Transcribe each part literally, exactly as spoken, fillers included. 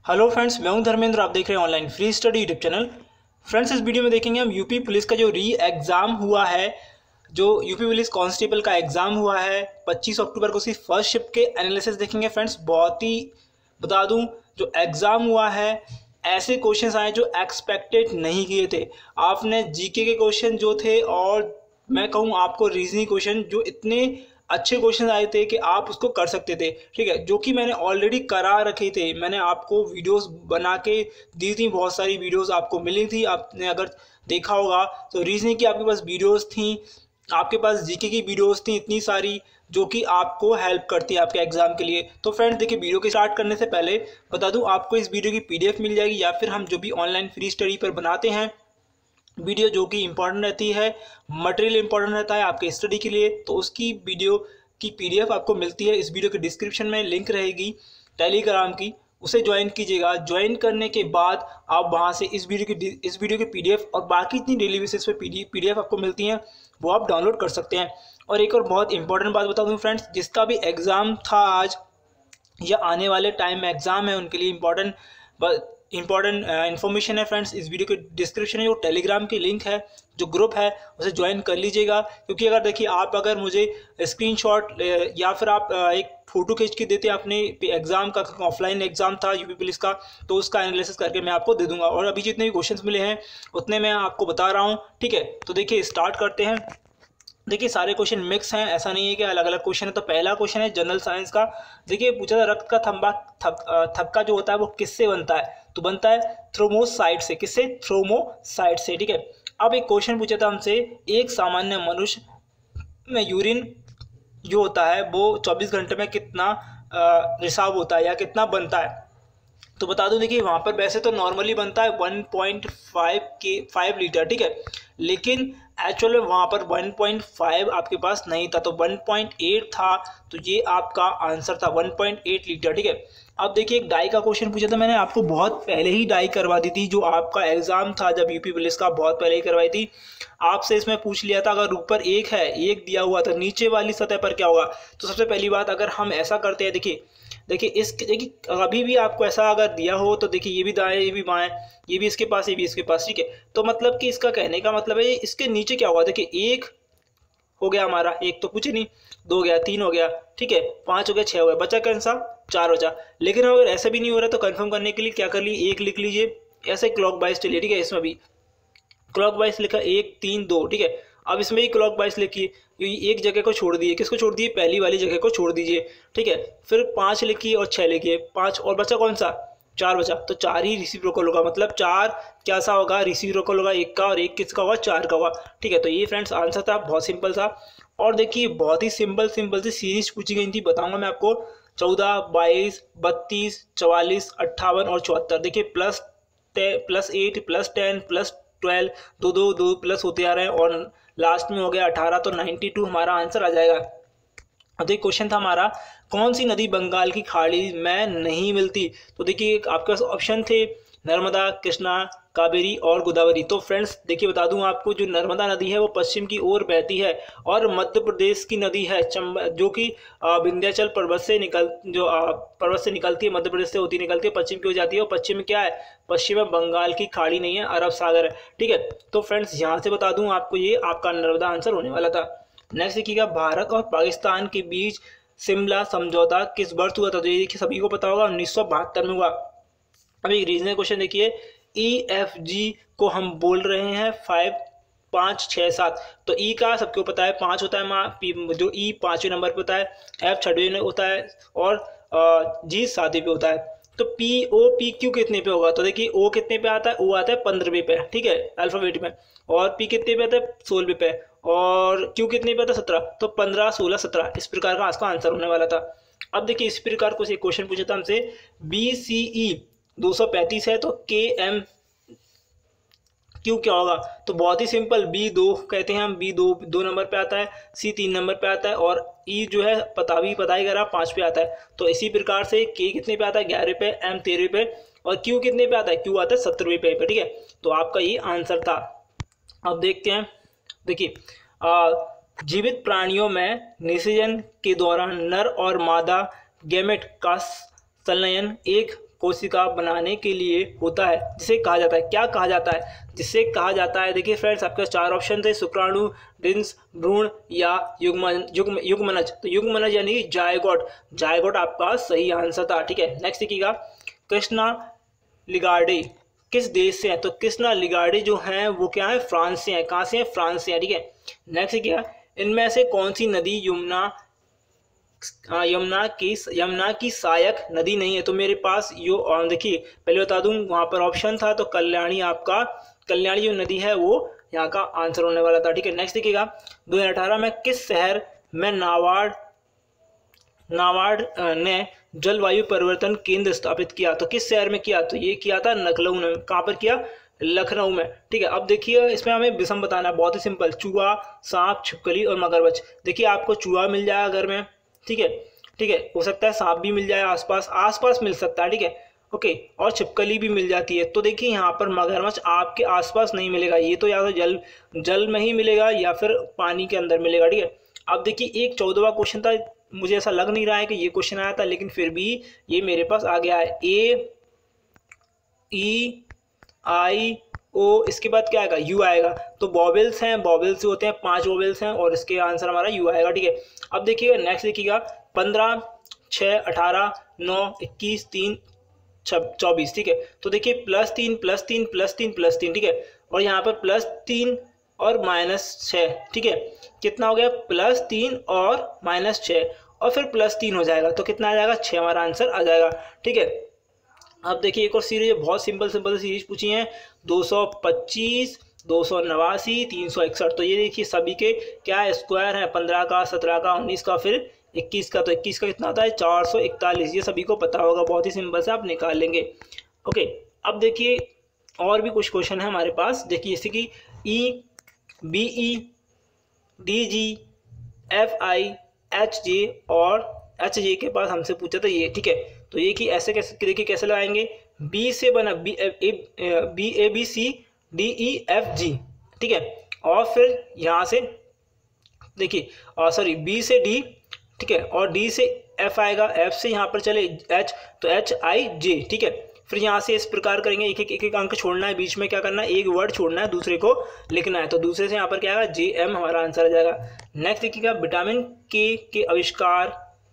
Hello friends, मैं हूं धर्मेंद्र। आप देख रहे हैं online free study YouTube channel. Friends, इस वीडियो में देखेंगे हम यूपी पुलिस का जो री एग्ज़ाम हुआ है, जो यूपी पुलिस कांस्टेबल का एग्ज़ाम हुआ है पच्चीस अक्टूबर को, उसकी फर्स्ट शिफ्ट के एनालिसिस देखेंगे। फ्रेंड्स, बहुत ही बता दूं, जो एग्ज़ाम हुआ है ऐसे क्वेश्चंस आए जो एक्सपेक्टेड नहीं किए थे। आपने जीके के क्वेश्चन जो थे और मैं कहूँ आपको रीजनिंग क्वेश्चन जो इतने अच्छे क्वेश्चन आए थे कि आप उसको कर सकते थे, ठीक है, जो कि मैंने ऑलरेडी करा रखे थे। मैंने आपको वीडियोस बना के दी थी, बहुत सारी वीडियोस आपको मिली थी। आपने अगर देखा होगा तो रीजनिंग की आपके पास वीडियोस थी, आपके पास जीके की वीडियोस थी इतनी सारी, जो कि आपको हेल्प करती है आपके एग्जाम के लिए। तो फ्रेंड्स देखिए, वीडियो के स्टार्ट करने से पहले बता दूं, आपको इस वीडियो की पीडीएफ मिल जाएगी, या फिर हम जो भी ऑनलाइन फ्री स्टडी पर बनाते हैं वीडियो जो कि इंपॉर्टेंट रहती है, मटेरियल इंपॉर्टेंट रहता है आपके स्टडी के लिए, तो उसकी वीडियो की पीडीएफ आपको मिलती है। इस वीडियो के डिस्क्रिप्शन में लिंक रहेगी टेलीग्राम की, उसे ज्वाइन कीजिएगा। ज्वाइन करने के बाद आप वहां से इस वीडियो की इस वीडियो की पीडीएफ और बाकी इतनी डेली बेसिस पे पीडीएफ आपको मिलती हैं, वो आप डाउनलोड कर सकते हैं। और एक और बहुत इंपॉर्टेंट बात बता दूं फ्रेंड्स, जिसका भी एग्ज़ाम था आज या आने वाले टाइम में एग्ज़ाम है, उनके लिए इम्पॉर्टेंट इंपॉर्टेंट इन्फॉर्मेशन है फ्रेंड्स। इस वीडियो के डिस्क्रिप्शन में जो टेलीग्राम की लिंक है, जो ग्रुप है, उसे ज्वाइन कर लीजिएगा। क्योंकि अगर देखिए, आप अगर मुझे स्क्रीनशॉट या फिर आप एक फ़ोटो खींच के देते अपने एग्ज़ाम का, ऑफलाइन एग्ज़ाम था यूपी पुलिस का, तो उसका एनालिसिस करके मैं आपको दे दूंगा। और अभी जितने भी क्वेश्चंस मिले हैं उतने मैं आपको बता रहा हूँ, ठीक है। तो देखिए, स्टार्ट करते हैं। देखिए, सारे क्वेश्चन मिक्स हैं, ऐसा नहीं है कि अलग अलग क्वेश्चन है। तो पहला क्वेश्चन है जनरल साइंस का। देखिए, पूछा था रक्त का थंबा थक, थक्का जो होता है वो किससे बनता है? तो बनता है थ्रोमोसाइट से। किससे? थ्रोमोसाइट से, ठीक है। अब एक क्वेश्चन पूछा था हमसे, एक सामान्य मनुष्य में यूरिन जो होता है वो चौबीस घंटे में कितना रिसाव होता है या कितना बनता है? तो बता दूं, देखिए वहाँ पर वैसे तो नॉर्मली बनता है वन पॉइंट फाइव के फाइव लीटर, ठीक है, लेकिन एक्चुअल में वहाँ पर वन पॉइंट फाइव आपके पास नहीं था, तो वन पॉइंट एट था। तो ये आपका आंसर था वन पॉइंट एट लीटर, ठीक है। अब देखिए, एक डाई का क्वेश्चन पूछा था मैंने आपको, बहुत पहले ही डाई करवा दी थी, जो आपका एग्जाम था जब यूपी पुलिस का, बहुत पहले ही करवाई थी आपसे। इसमें पूछ लिया था, अगर ऊपर एक है, एक दिया हुआ था, नीचे वाली सतह पर क्या होगा? तो सबसे पहली बात, अगर हम ऐसा करते हैं, देखिए देखिए इस देखिए अभी भी आपको ऐसा अगर दिया हो तो देखिए, ये भी दाएं ये भी बाएं, ये भी इसके पास ये भी इसके पास, ठीक है। तो मतलब कि इसका कहने का मतलब है, इसके नीचे क्या होगा? देखिए, एक हो गया हमारा, एक तो कुछ नहीं, दो हो गया, तीन हो गया, ठीक है, पाँच हो गया, छः हो गया, बचा कौन सा? चार बचा। लेकिन अगर ऐसा भी नहीं हो रहा तो कंफर्म करने के लिए क्या कर लिए, एक लिख लीजिए, ऐसे क्लॉक वाइज चलिए, ठीक है। इसमें भी क्लॉक वाइज लिखा, एक तीन दो, ठीक है। अब इसमें भी क्लॉक वाइज लिखिए, एक जगह को छोड़ दिए, किसको छोड़ दिए? पहली वाली जगह को छोड़ दीजिए, ठीक है। फिर पाँच लिखिए और छः लिखिए, पाँच और बचा कौन सा? चार बचा। तो चार ही रेसिप्रोकल होगा, मतलब चार क्या सा होगा? रेसिप्रोकल होगा एक का, और एक किसका होगा? चार का होगा, ठीक है। तो ये फ्रेंड्स आंसर था, बहुत सिंपल था। और देखिए, बहुत ही सिंपल सिंपल सी सीरीज पूछी गई थी, बताऊंगा मैं आपको। चौदह, बाईस, बत्तीस, चवालीस, अट्ठावन और चौहत्तर। देखिए, plus plus eight, plus ten, plus twelve, दो दो दो प्लस होते आ रहे हैं, और लास्ट में हो गया अठारह, तो नाइन्टी टू हमारा आंसर आ जाएगा। अब देखिए, क्वेश्चन था हमारा, कौन सी नदी बंगाल की खाड़ी में नहीं मिलती? तो देखिए, आपके पास ऑप्शन थे नर्मदा, कृष्णा, कावेरी और गोदावरी। तो फ्रेंड्स देखिए, बता दूं आपको, जो नर्मदा नदी है वो पश्चिम की ओर बहती है, और मध्य प्रदेश की नदी है चंबा, जो कि विंध्याचल पर्वत से निकल जो पर्वत से निकलती है, मध्य प्रदेश से होती निकलती है, पश्चिम की ओर जाती है। और पश्चिम में क्या है? पश्चिम में बंगाल की खाड़ी नहीं है, अरब सागर है, ठीक है। तो फ्रेंड्स यहाँ से बता दूं आपको, ये आपका नर्मदा आंसर होने वाला था। नेक्स्ट देखिएगा, भारत और पाकिस्तान के बीच शिमला समझौता किस वर्ष हुआ था? तो ये देखिए, सभी को पता होगा, उन्नीस सौ बहत्तर में हुआ। अब एक रीजनल क्वेश्चन देखिए, ई एफ जी को हम बोल रहे हैं फाइव, पाँच, छः, सात। तो ई का सबको पता है पाँच होता है, माँ पी जो ई पाँचवें नंबर पे होता है, एफ छठवें में होता है, और जी सातवें पे होता है। तो पी ओ पी क्यू कितने पे होगा? तो देखिए, ओ कितने पे आता है? ओ आता है पंद्रहवें पे, ठीक है, अल्फाबेट में। और पी कितने पे आता है? सोलहवें पे। और क्यू कितने पे आता है? सत्रह। तो पंद्रह, सोलह, सत्रह, इस प्रकार का इसका आंसर होने वाला था। अब देखिए, इस प्रकार कुछ एक क्वेश्चन पूछा था हमसे, बी सी ई दो सौ पैंतीस है, तो के एम क्यू क्या होगा? तो बहुत ही सिंपल, बी दो कहते हैं हम, बी दो दो नंबर पे आता है, सी तीन नंबर पे आता है, और ई जो है पता भी पता ही करा पाँच पे आता है। तो इसी प्रकार से के कितने पे आता है? ग्यारह पे, एम तेरह पे, और क्यू कितने पे आता है? क्यू आता है सत्रहवें पे, ठीक है। तो आपका ये आंसर था। अब देखते हैं, देखिए, जीवित प्राणियों में निषेचन के दौरान नर और मादा गैमेट का संलयन एक कोशिका बनाने के लिए होता है, जिसे कहा जाता है, क्या कहा जाता है, जिसे कहा जाता है। देखिए फ्रेंड्स, आपके चार ऑप्शन थे, शुक्राणु, डिंस, भ्रूण या युग्मन युग्म युग्मनज। तो युग्मनज यानी जायगोट, जायगोट आपका सही आंसर था। ठीक है, नेक्स्ट देखिएगा, कृष्णा लिगार्डे किस देश से है? तो कृष्णा लिगार्डे जो हैं वो क्या है, फ्रांस से हैं। कहाँ से हैं? फ्रांस से हैं। ठीक है, नेक्स्ट क्या, इनमें से कौन सी नदी यमुना यमुना की यमुना की सहायक नदी नहीं है? तो मेरे पास यो देखिए पहले बता दूं, वहां पर ऑप्शन था तो कल्याणी, आपका कल्याणी जो नदी है वो यहाँ का आंसर होने वाला था। ठीक है, नेक्स्ट देखिएगा, दो हज़ार अठारह में किस शहर में नाबार्ड नाबार्ड ने जलवायु परिवर्तन केंद्र स्थापित किया? तो किस शहर में किया? तो ये किया था लखनऊ में। कहाँ पर किया? लखनऊ में। ठीक है, अब देखिए इसमें हमें विषम बताना है, बहुत ही सिंपल, चूहा, सांप, छिपकली और मगरमच्छ। देखिए आपको चूहा मिल जाएगा घर में, ठीक है, ठीक है, हो सकता है सांप भी मिल जाए आसपास, आसपास मिल सकता है। ठीक है, ओके, और छिपकली भी मिल जाती है। तो देखिए यहाँ पर मगरमच्छ आपके आसपास नहीं मिलेगा, ये तो या तो जल जल में ही मिलेगा या फिर पानी के अंदर मिलेगा। ठीक है, अब देखिए एक चौदहवां क्वेश्चन था, मुझे ऐसा लग नहीं रहा है कि ये क्वेश्चन आया था, लेकिन फिर भी ये मेरे पास आ गया है, ए ई आई ओ, इसके बाद क्या आएगा? यू आएगा। तो बॉबल्स हैं, बॉबल्स होते हैं, पांच बॉबल्स हैं और इसके आंसर हमारा यू आएगा। ठीक है, अब देखिएगा नेक्स्ट देखिएगा, पंद्रह, छः, अठारह, नौ, इक्कीस, तीन, चौबीस। ठीक है, तो देखिए प्लस तीन प्लस तीन प्लस तीन प्लस तीन, ठीक है, और यहाँ पर प्लस तीन और माइनस छः। ठीक है, कितना हो गया? प्लस तीन और माइनस छः और फिर प्लस तीन हो जाएगा, तो कितना आ जाएगा? छः हमारा आंसर आ जाएगा। ठीक है, अब देखिए एक और सीरीज, बहुत सिंपल सिंपल सीरीज पूछी है, दो सौ पच्चीस, दो सौ नवासी, तीन सौ इकसठ। तो ये देखिए सभी के क्या स्क्वायर हैं, पंद्रह का, सत्रह का, उन्नीस का, फिर इक्कीस का। तो इक्कीस का कितना आता है? चार सौ इकतालीस। ये सभी को पता होगा, बहुत ही सिंपल से आप निकाल लेंगे। ओके, अब देखिए और भी कुछ क्वेश्चन है हमारे पास। देखिए जैसे कि E, B E, D G, F I, H J और एच जे के पास हमसे पूछा था ये। ठीक है, तो ये कि ऐसे कैसे, देखिए कैसे लगाएंगे, बी से बना B A B A B C D E F G. ठीक है, और फिर यहाँ से देखिए सॉरी बी से डी, ठीक है, और डी से एफ आएगा, एफ से यहाँ पर चले एच, तो एच आई जे। ठीक है, फिर यहाँ से इस प्रकार करेंगे, एक एक एक एक अंक छोड़ना है, बीच में क्या करना है? एक वर्ड छोड़ना है, दूसरे को लिखना है। तो दूसरे से यहाँ पर क्या आएगा? जे एम हमारा आंसर आ जाएगा। नेक्स्ट देखिएगा, विटामिन के के आविष्कार,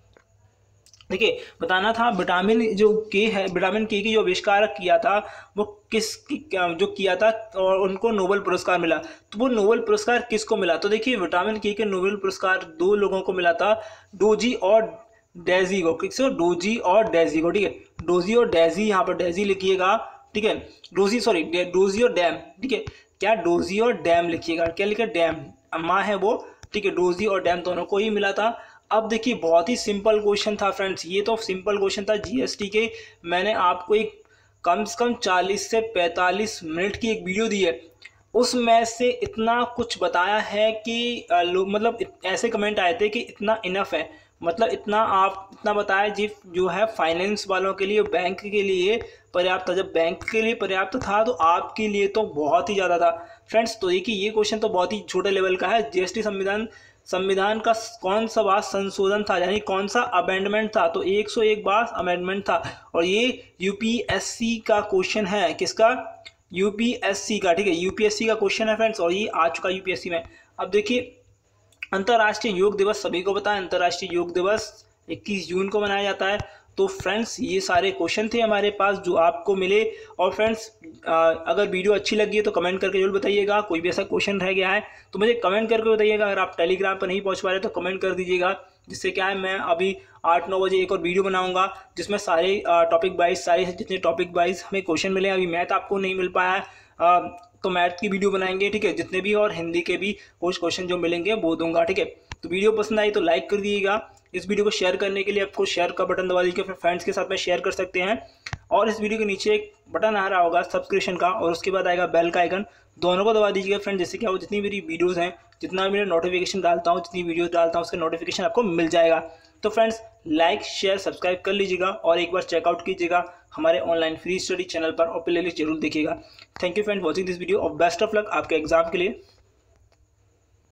देखिए बताना था विटामिन जो के है, विटामिन के की जो आविष्कार किया था वो किस जो किया था और उनको नोबेल पुरस्कार मिला। तो वो नोबेल पुरस्कार किसको मिला? तो देखिए विटामिन के के नोबेल पुरस्कार दो लोगों को मिला था, डोजी और डेजी को। किसको? डोजी और डेजी को। ठीक है, डोजी और डेजी, यहाँ पर डेजी लिखिएगा। ठीक है, डोजी सॉरी डोजी और डैम। ठीक है, क्या? डोजी और डैम लिखिएगा। क्या लिखा? डैम, अम्मा है वो। ठीक है, डोजी और डैम दोनों को ही मिला था। अब देखिए बहुत ही सिंपल क्वेश्चन था फ्रेंड्स, ये तो सिंपल क्वेश्चन था जीएसटी के। मैंने आपको एक कम से कम चालीस से पैंतालीस मिनट की एक वीडियो दी है, उसमें से इतना कुछ बताया है कि लोग मतलब ऐसे कमेंट आए थे कि इतना इनफ है, मतलब इतना आप इतना बताया जी जो है फाइनेंस वालों के लिए, बैंक के लिए पर्याप्त था। जब बैंक के लिए पर्याप्त था तो आपके लिए तो बहुत ही ज़्यादा था फ्रेंड्स। तो देखिए ये क्वेश्चन तो बहुत ही छोटे लेवल का है। जीएसटी संविधान संविधान का कौन सा बार संशोधन था, यानी कौन सा अमेंडमेंट था? तो एक सौ एक बार अमेंडमेंट था और ये यूपीएससी का क्वेश्चन है। किसका? यूपीएससी का। ठीक है, यूपीएससी का क्वेश्चन है फ्रेंड्स और ये आ चुका यूपीएससी में। अब देखिए अंतर्राष्ट्रीय योग दिवस सभी को पता है, अंतर्राष्ट्रीय योग दिवस इक्कीस जून को मनाया जाता है। तो फ्रेंड्स ये सारे क्वेश्चन थे हमारे पास जो आपको मिले। और फ्रेंड्स अगर वीडियो अच्छी लगी है तो कमेंट करके जरूर बताइएगा। कोई भी ऐसा क्वेश्चन रह गया है तो मुझे कमेंट करके बताइएगा। अगर आप टेलीग्राम पर नहीं पहुंच पा रहे तो कमेंट कर दीजिएगा, जिससे क्या है मैं अभी आठ नौ बजे एक और वीडियो बनाऊंगा जिसमें सारे टॉपिक वाइज, सारे जितने टॉपिक वाइज हमें क्वेश्चन मिले। अभी मैथ आपको नहीं मिल पाया है तो मैथ की वीडियो बनाएंगे। ठीक है, जितने भी और हिंदी के भी कुछ क्वेश्चन जो मिलेंगे वो दूंगा। ठीक है, तो वीडियो पसंद आई तो लाइक कर दीजिएगा। इस वीडियो को शेयर करने के लिए आपको शेयर का बटन दबा दीजिए, फिर फ्रेंड्स के साथ में शेयर कर सकते हैं। और इस वीडियो के नीचे एक बटन आ रहा होगा सब्सक्रिप्शन का और उसके बाद आएगा बेल का आइकन, दोनों को दबा दीजिएगा फ्रेंड, जिससे क्या हो जितनी मेरी वीडियोज़ हैं, जितना मेरा नोटिफिकेशन डालता हूँ, जितनी वीडियोज़ डालता हूँ उसका नोटिफिकेशन आपको मिल जाएगा। तो फ्रेंड्स लाइक शेयर सब्सक्राइब कर लीजिएगा और एक बार चेकआउट कीजिएगा हमारे ऑनलाइन फ्री स्टडी चैनल पर और प्लेलिस्ट जरूर देखिएगा। Thank you friend watching this video और बेस्ट ऑफ लक आपके एग्जाम के लिए।